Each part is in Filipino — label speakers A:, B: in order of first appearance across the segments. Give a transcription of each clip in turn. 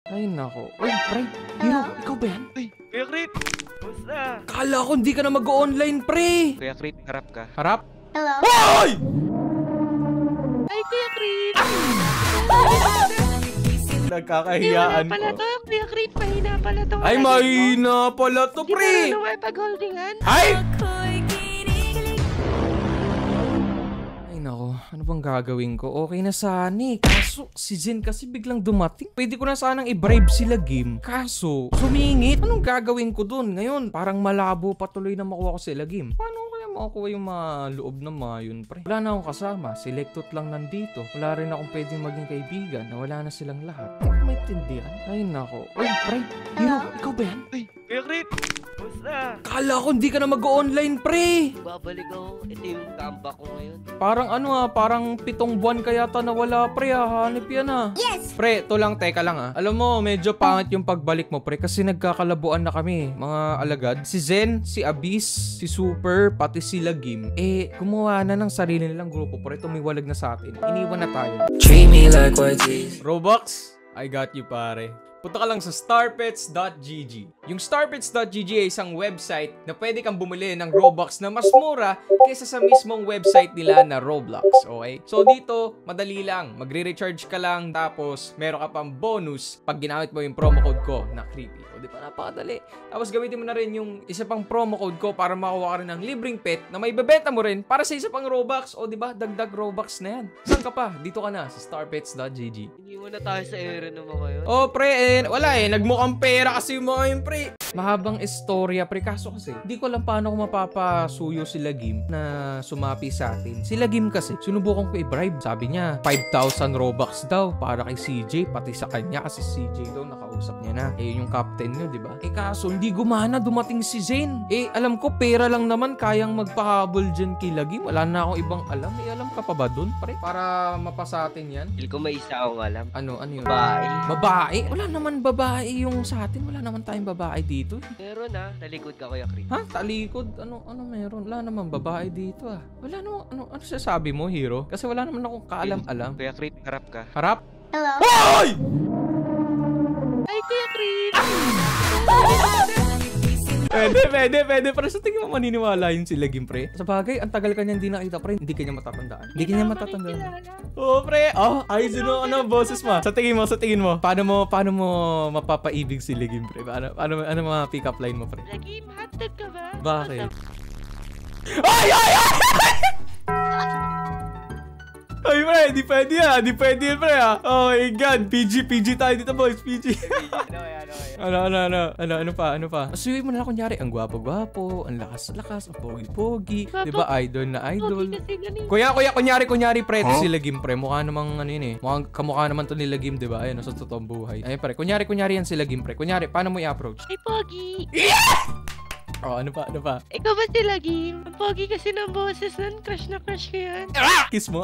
A: Ay, nako. Uy, pre. Hero, ikaw ba yan?
B: Uy, Kuya Crit! Basta!
A: Kala ko hindi ka na mag-online, pre.
B: Kuya Crit, harap ka.
A: Harap?
C: Hello?
A: Hoy!
C: Ay, Kuya Crit!
A: Nagkakahiyaan
C: Pala
A: ko.
C: to, Kuya Crit. Mahina pala to.
A: Ay, mahina pala to,
C: Hindi
A: pre.
C: ka na pag-holdingan.
A: Ay! Ay, nako. Ano bang gagawin ko? Okay na sana eh. Kaso, si Zen kasi biglang dumating. Pwede ko na sanang i-bribe sila game. Kaso, sumingit. Anong gagawin ko dun? Ngayon, parang malabo patuloy na makuha ko sila game. Paano kaya makukuha yung mga loob na mayon, pre? Wala na akong kasama. Selectot lang nandito. Wala rin akong pwedeng maging kaibigan na wala na silang lahat. Hindi ko maintindihan. Ay, nako. Uy, pre. Hero, ikaw ba yan?
B: Uy, Kuya Crit! Basta!
A: Kala ko hindi ka na mag-online, pre.
B: Babalik ako. Ito yung comeback ko ngayon.
A: Parang parang 7 buwan kaya yata nawala, pre. Hanip yan
C: Yes!
A: Pre, to lang, teka lang Alam mo, medyo pangit yung pagbalik mo, pre, kasi nagkakalabuan na kami, mga alagad. Si Zen, si Abyss, si Super, pati si Lagim. Gumawa na ng sarili nilang grupo, pre. Tumiwalag na sa atin. Iniwan na tayo.
D: Treat me like what is.
A: Robux, I got you, pare. Punta ka lang sa starpets.gg. Yung starpets.gg ay isang website na pwede kang bumili ng Robux na mas mura kaysa sa mismong website nila na Roblox, okay? So dito, madali lang. Magre-recharge ka lang, tapos meron ka pang bonus pag ginamit mo yung promo code ko na creepy. O di ba, napakadali. Tapos gamitin mo na rin yung isa pang promo code ko para makuha ka rin ng libreng pet na may bebenta mo rin para sa isa pang Robux. O di ba, dagdag Robux na yan. Saan ka pa? Dito ka na sa starpets.gg.
B: Iniwan na tayo sa ere ng mga yun.
A: Oh, pre, wala nagmukhang pera kasi yung mga yun, pre. Mahabang istorya, pre. Kaso kasi, di ko alam paano ko mapapasuyo sila Gim na sumapi sa atin. Sila Gim kasi, sinubukan ko i-bribe. Sabi niya, 5,000 Robux daw para kay CJ, pati sa kanya kasi CJ daw nakausap niya na. Yung captain nyo, di ba? Kaso, hindi gumana, dumating si Zen. Alam ko, pera lang naman, kayang magpahabol dyan kay Lagim. Wala na akong ibang alam. Alam ka pa ba dun, pre? Para mapasa atin yan.
B: Feel ko may isa akong alam.
A: Ano yun?
B: Babae.
A: Babae? Wala naman babae yung sa atin. Wala naman tayong babae dito.
B: Meron na. Talikod ka, Kuya Crit.
A: Ha? Talikod? Ano meron? Wala naman babae dito Wala naman, ano sasabi mo, Hero? Kasi wala naman akong kaalam-alam.
B: Kuya Crit, harap ka.
A: Harap?
C: Hello?
A: Hoy!
C: Ay, Kuya Crit!
A: Pwede. Pero sa tingin mo maniniwala yun sila, Gim, pre? Sa bagay, ang tagal kanya hindi nakita, pre. Hindi kanya matatandaan. Hindi kanya matatandaan. Oo, pre. Ay, sino, boses mo? Sa tingin mo. Paano mo mapapaibig si Gim, pre? Ano mga pick-up line mo, pre?
C: Lagi, hotdog ka ba?
A: Bakit? Ay! Ay, pre, di pwede yan, pre, Oh my God, PG tayo dito, boys, PG. Ano pa? Asuhin mo na lang kunyari, ang gwapo-gwapo, ang lakas-lakas, ang pogi-pogi, di ba, idol na idol. Kunyari, pre, ito si Lagim, pre, mukha namang yun mukhang kamukha naman to ni Lagim, di ba, ayun, sa totoong buhay. Ayun, pre, kunyari yan si Lagim, pre, kunyari, paano mo i-approach?
C: Ay, pogi!
A: Ano pa?
C: Ikaw ba si Lagim? Ang pogi kasi ng boses nun. Crush na crush ko yan.
A: Kiss mo.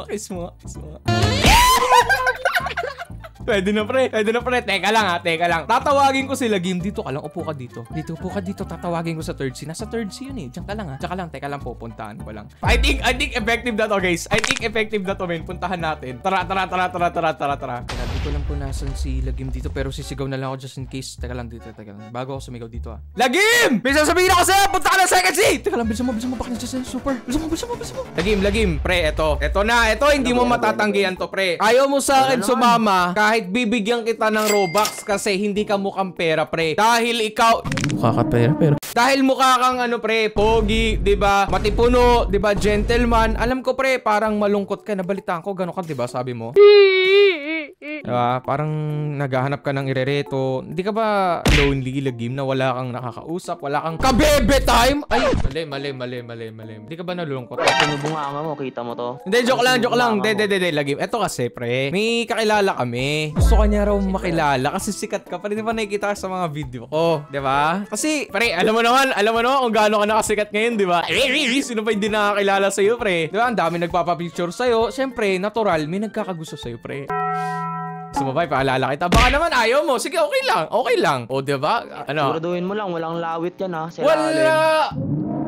A: Pwede na, pre. Teka lang. Tatawagin ko sila, Gim. Dito ka lang. Upo ka dito. Upo ka dito. Tatawagin ko sa third C. Nasa third C yun Diyan ka lang, Teka lang, pupuntahan ko lang. I think effective na to, guys. Men. Puntahan natin. Tara. Hindi ko lang po nasan si Lagim dito. Pero sisigaw na lang ako just in case. Teka lang. Bago ako sumigaw dito, Lagim! May sasabihin ako sa'yo! Punta ka na second C! Teka lang, bilisan mo. Baka nandiyan super. Bilisan mo. Lagim. Pre, eto. Ito na. Hindi mo matatanggihan to, pre. Ayaw mo sa akin sumama kahit bibigyan kita ng Robux kasi hindi ka mukhang pera, pre. Dahil ikaw... Mukha ka pera, pero... Dahil mukha kang pre, pogi, 'di ba? Matipuno, 'di ba? Gentleman. Alam ko, pre, parang malungkot ka. Nabalitaan ko, gano'n ka, 'di ba? Sabi mo. Diba? Parang naghahanap ka ng irereto. Hindi ka ba lonely, Lagim, na wala kang nakakausap? Wala kang kabebe time? Ay, mali. Hindi ka ba nalulungkot?
D: Yung bunganga mo, kita mo to.
A: Hindi, joke lang. Hindi, Lagim. Eto kasi, pre, may kakilala kami. Gusto ka niya raw makilala kasi sikat ka. Di ba nakikita ka sa mga video ko? Di ba? Kasi, pre, alam mo naman kung gaano ka nakasikat ngayon, di ba? Sino pa hindi nakakilala sa'yo, pre? Di ba? Ang dami nagpapapicture sa'yo. Siyempre, natural, may nagkakagusto sa'yo, pre. Sumabay, paalala kita. Baka naman ayaw mo. Sige, okay lang. O, diba? Ano?
D: Siguraduhin mo lang, walang lawit yan, ha?
A: Wala!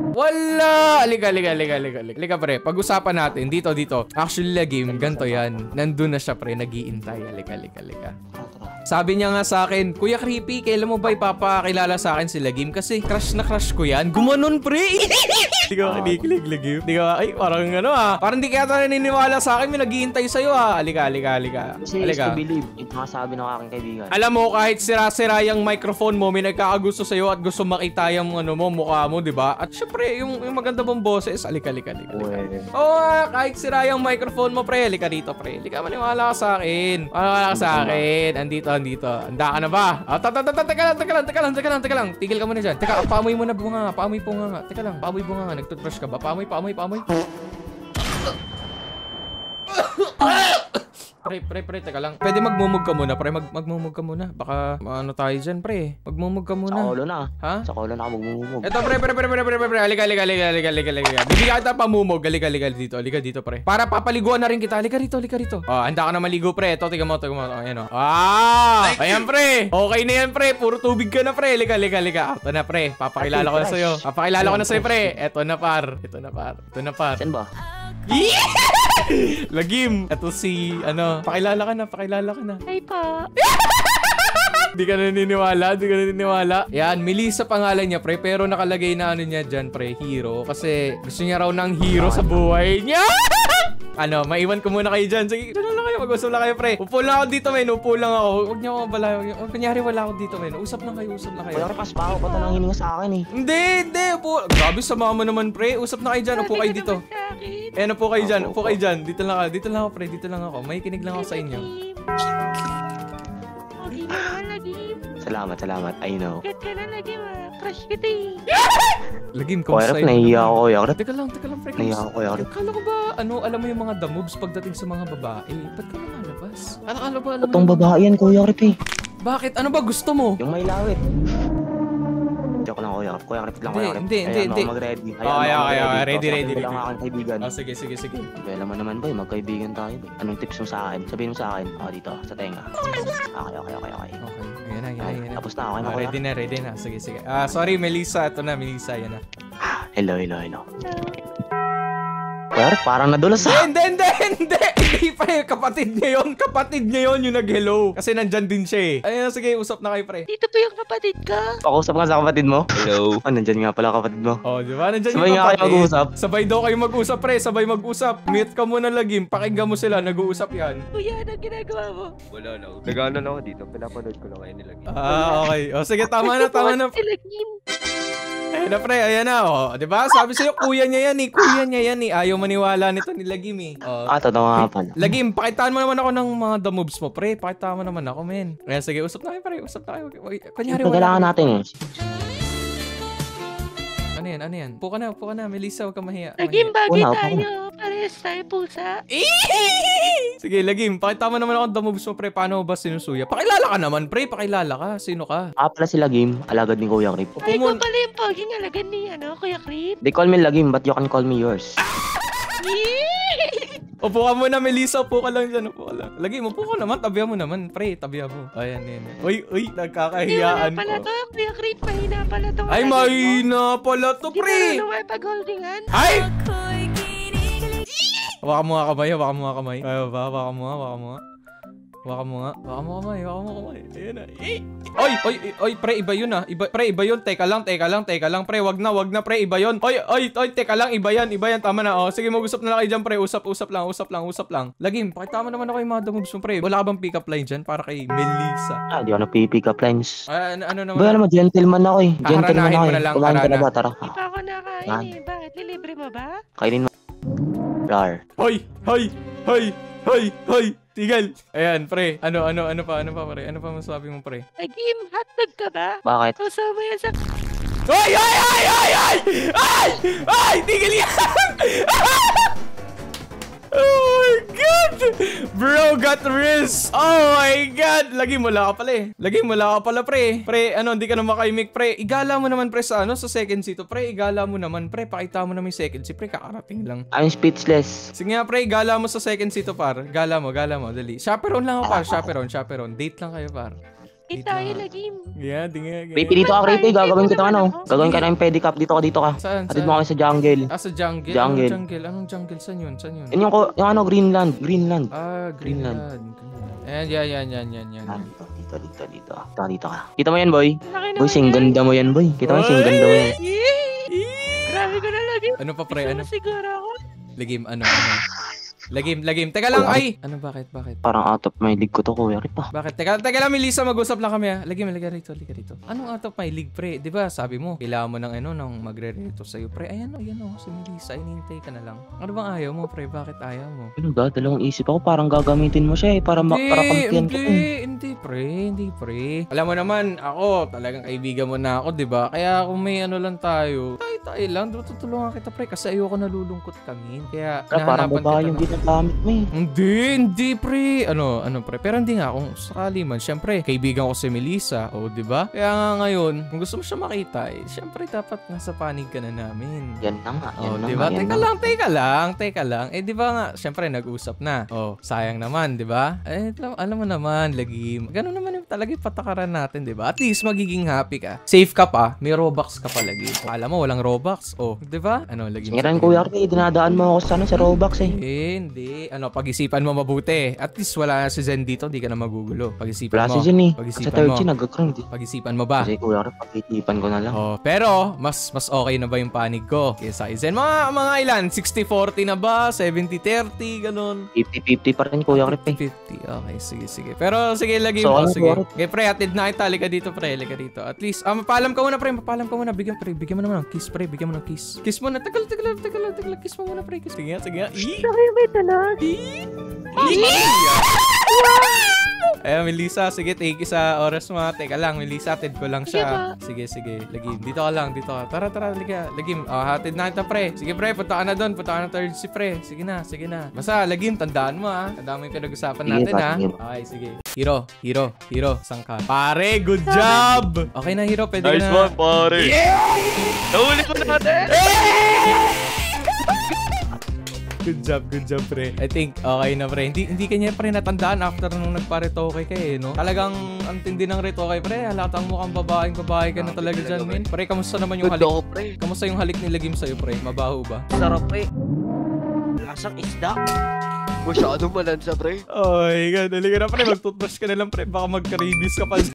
A: Wala! Halika, pre. Pag-usapan natin. Dito. Actually, game, ganito yan. Nandun na siya, pre. Nag-iintay. Halika. Sabi niya nga sa akin, Kuya Creepy, kailan mo ba ipapakilala sa akin si Lagim? Kasi crush na crush ko yan. Gumanon, pre! Di ko kinikilig, Lagim. Di ko, ay, parang ano Parang di kaya naniniwala sa akin. May nag-iintay sa'yo Halika.
D: Kasi is to believe. Ito nga sabi ng aking kaibigan.
A: Alam mo, kahit sira-sira yung microphone mo, may nagkakagusto sa'yo at gusto makita yung mukha mo, di ba? At syempre, yung maganda mong boses, halika. Oo, kahit sira yung microphone mo, pre, halika dito, pre. Halika, maniwala ka sa akin. Andito. Handa ka na ba? Teka lang. Tigil ka muna dyan. Teka, paamoy mo na bunga nga. Paamoy bunga nga. Teka lang, paamoy bunga nga. Nagtoothbrush ka ba? Paamoy. Pre, teka lang. Pwede magmumug ka muna, pre. Magmumug ka muna. Baka ano tayo dyan, pre. Magmumug ka muna.
D: Sa kolo na.
A: Ha?
D: Sa kolo na ako magmumug.
A: Eto, pre. Halika. Bibigyan kita pamumog. Halika dito. Halika dito, pre. Para papaliguan na rin kita. Halika rito. Handa ka na maligo, pre. Ito, tiga mo. Ayan, ayan, pre. Okay na yan, pre. Puro tubig ka na, pre. Halika. Ito na, pre. Papakilala ko na sa'yo. Pre. Ito na, par.
D: Saan ba?
A: Lagim. Ito si, pakilala ka na.
C: Ay pa.
A: Di ka naniniwala. Yan, Melissa pangalan niya, pre. Pero nakalagay na niya dyan, pre, hero. Kasi gusto niya raw ng hero sa buhay niya. Maiwan ko muna kayo dyan. Sige, lang kayo. Mag-usap lang kayo, pre. Upo lang ako dito, men. Huwag niyo ako bala. Kunyari wala ako dito, men. Usap lang kayo.
D: Kuya, pas pa ako. Pata nang hininga sa akin eh.
A: Hindi. Upo. Grabe, sama mo naman, pre. Usap na kayo dyan. Upo kayo dito. Upo kayo dyan. Dito lang ako, pre. Dito lang ako. May kinig lang ako sa inyo.
D: Salamat. I know.
C: Kat ka na lagi crush kita
A: Lagim, kamusta
D: Kuya, nahiya ako, Kuya.
A: Teka lang, pre.
D: Nahiya ako, Kuya.
A: Kala ko ba, alam mo yung mga the moves pagdating sa mga babae? Ba't ka lumalabas? Alam mo
D: Itong babae yan, Kuya Creepy.
A: Bakit? Ano ba gusto mo?
D: Yung may lawit. Joke lang, Kuya. Kuya Creepy lang, Kuya Creepy.
A: Hindi.
D: Ako mag-ready.
A: Ready.
D: Lang aking kaibigan.
A: Sige.
D: Kaya alam mo naman, boy. Magkaibigan tayo, boy. Anong tips mo sa akin? Sabihin mo sa akin. Dito, sa tenga. Okay.
A: Ayan na.
D: Tapos na, okay na, Kuya.
A: Ready na. Sige. Sorry, Melissa. Ito na, Melissa. Yan na.
D: Hello. Kuya, parang nadulas
A: Hindi. Hindi pa yung kapatid niya yun yung nag-hello. Kasi nandyan din siya Ayun, sige, usap na kayo, pre.
C: Dito pa yung kapatid ka.
D: Pakausap nga sa kapatid mo? Hello. Nandyan nga pala kapatid mo.
A: Di ba? Nandyan
D: Sabay nga kayo mag-uusap.
A: Sabay daw kayo mag-usap, pre. Sabay mag-usap. Mute ka muna, Lagim. Pakinggan mo sila. Nag-uusap yan.
C: Kuya, anong ginagawa mo?
B: Wala na. Nag-ano na ako dito. Pinapanood ko lang kayo nilagay.
A: Okay. Sige, tama na. Ayan na, pre. Ayan na. Diba? Sabi sa'yo, kuya niya yan Ayaw maniwala nito ni Lagim
D: Totoo nga pala.
A: Lagim, pakitaan mo naman ako ng mga the moves mo, pre. Pakitaan mo naman ako, men. Ayan, sige, usap na kayo, pre. Kunyari,
D: kailangan natin
A: Ano yan? Upo ka na. Melissa, huwag ka mahiya.
C: Lagim, bagay tayo. Parehas tayo, pusa.
A: Sige, Lagim, pakitaan mo naman ako ng the moves mo, pre. Paano ba sinusuya? Pakilala ka naman, pre. Pakilala ka. Sino ka?
D: Pala si Lagim, alagad ni Kuya Creep.
C: Ay, ko pala yung paging alagan ni, Kuya Creep.
D: They call me Lagim, but you can call me yours.
A: Upo ka muna, Melissa. Upo ka lang dyan. Lagim, upo ka naman. Tabihan mo naman, pre. Tabihan mo. Ayan. Uy, nagkakahiyaan
C: pala to, Kuya Creep. Mahina pala to.
A: Ay, mahina pala to, pre.
C: Di ba naman pag-holdingan?
A: Ay! Waka mo nga kamay. Waka mo kamay. Ayan na. Oy, pre, iba yun Pre, iba yun. Teka lang, pre. Wag na, pre. Iba yun. Oy, teka lang. Iba yan. Tama na. Sige, mag-usap na lang kayo dyan, pre. Usap lang. Lagim, pakita mo naman ako yung mga moves mo, pre. Wala ka bang pick-up line dyan para kay Melissa?
D: Di ako na-pick up lines.
A: Ano naman?
D: Ba, gentleman ako Gentleman ako
A: Kumain
C: Di pa ako nakain Bakit? Nilibre mo ba?
D: Kainin mo. Rar.
A: Hoy! Tigil! Ayan, pre. Ano pa, pre? Ano pa masabi mo, pre?
C: Lagim, hotdog ka ba?
D: Bakit?
C: Kasama yan sa...
A: Ay! Tigil yan! Oh my God! Bro got wrist! Oh my God! Lagim, wala ka pala, pre. Pre, hindi ka na makaimik, pre. Igala mo naman, pre, sa second seat. Pre, igala mo naman, pre. Pakita mo naman yung second seat, pre. Kakarating lang.
D: I'm speechless.
A: Sige nga, pre. Igala mo sa second seat, par. Gala mo. Dali. Chaperone lang ako, par. Chaperone. Date lang kayo, par.
C: Eat tayo lagim.
A: Yeah, di nga.
D: Creepy, dito ka, creepy. Gagawin kita ano. Gagawin ka na yung pedicab. Dito ka.
A: Saan?
D: Atid mo kami sa jungle.
A: Ah, sa jungle?
D: Jungle.
A: Anong jungle? Saan yun?
D: Yan yung ano, Greenland.
A: Ah, Greenland. Ayan, yan.
D: Dito ka. Kita mo yan, boy.
C: Laki
D: Boy,
C: naman
D: sing
C: yan.
D: ganda mo yan, boy. Kita mo, sing ganda mo yan.
C: Grabe ko na lagim.
A: Ano pa, pre? Ano?
C: Siguro ako.
A: Lagim, ano? Lagim. Teka lang, ay! Ano, bakit?
D: Parang out of my league ko to, Kuya Rip ah.
A: Bakit? Teka lang, Melissa, mag-usap lang kami ha. Lagim, halika rito. Anong out of my league, pre? Di ba, sabi mo, kailangan mo ng magre-reto sa'yo, pre. Ayan o, si Melissa, inihintay ka na lang. Ano bang ayaw mo, pre? Bakit ayaw mo?
D: Ano ba? Dalawang isip ako, parang gagamitin mo siya eh, para kampiyan ka eh.
A: Hindi, pre. Alam mo naman, ako, talagang kaibigan mo na ako, di ba? Kaya kung may ano lang tayo lang, tutulungan kita, pre. Kasi ayoko nalulungkot kami. Kaya,
D: Parang babae yung ginagamit mo eh.
A: Hindi, pre. Ano, pre. Pero hindi nga, kung sakali man, syempre, kaibigan ko si Melissa, di ba? Kaya nga ngayon, kung gusto mo siya makita, syempre, dapat nasa panig ka na namin.
D: Yan na nga,
A: Diba? Teka lang. Di ba nga, syempre, nag-usap na. Sayang naman, di ba? Alam mo naman, lagim. Ganun naman yung talaga yung patakaran natin, di ba? At least, magiging happy ka. Safe ka pa, may Robux ka pa lagi. Alam mo, walang Robux. Di ba? Ano, lagim?
D: Singiran, Kuya Rip, dinadaan mo ako sa Robux eh.
A: Hindi. Ano, pag-isipan mo mabuti. At least wala si Zen dito, hindi ka na magugulo. Pag-isipan
D: Wala
A: mo.
D: si Jen eh.
A: Pag-isipan
D: Sa third
A: mo.
D: G, nag-grind eh.
A: Pag-isipan mo ba?
D: Kasi Kuya Rip, pag-isipan ko na lang.
A: Pero mas okay na ba yung panig ko kaysa kay Zen? Mga ilan? 60-40 na ba? 70-30? Ganun.
D: 50-50 pa rin, Kuya Rip eh.
A: 50. Okay, sige. Pero sige, lagi
D: So,
A: mo.
D: ano,
A: Sige.
D: Kuya Rip?
A: Okay, pre, atid na kita. Halika dito, pre. Halika dito. At least, mapaalam ka muna, pre. Bigyan mo naman ng kiss, pre. Bigyan mo ng kiss. Kiss mo na. Tagal. Kiss mo muna, pre. Sige nga.
C: Laki may talag.
A: Ayan, Melissa, sige, take sa oras mo. Teka lang, Melissa, hatid ko lang siya. Sige, Lagim, dito ka. Tara, liga. Lagim, hatid na kita, pre. Sige, pre, punta ka na doon. Punta ka na third si pre. Sige na. Basta, Lagim, tandaan mo, ha. Tandaan mo yung pinag-usapan natin, ha. Okay, sige. Hero, saan ka? Pare, good job! Okay na, Hero, pwede ka na.
B: Nice one, pare. Nahuli ko natin.
A: Good job, pre. I think okay na, pre. Hindi kanya, pre, natandaan after nung nagpa-retoke ka, no? Talagang ang tindi ng retoke, pre. Halatang mukhang babae ka na talaga dyan, men. Pre, kamusta naman yung halik?
B: Good pre.
A: Kamusta yung halik ni Lagim sa'yo, pre? Mabaho ba?
E: Sarap pre. Lasang isda.
B: Masyadong malansa, pre.
A: Oh my God. Halika na, pre. Mag-toothbrush ka na lang, pre. Baka magka-rabies ka pa.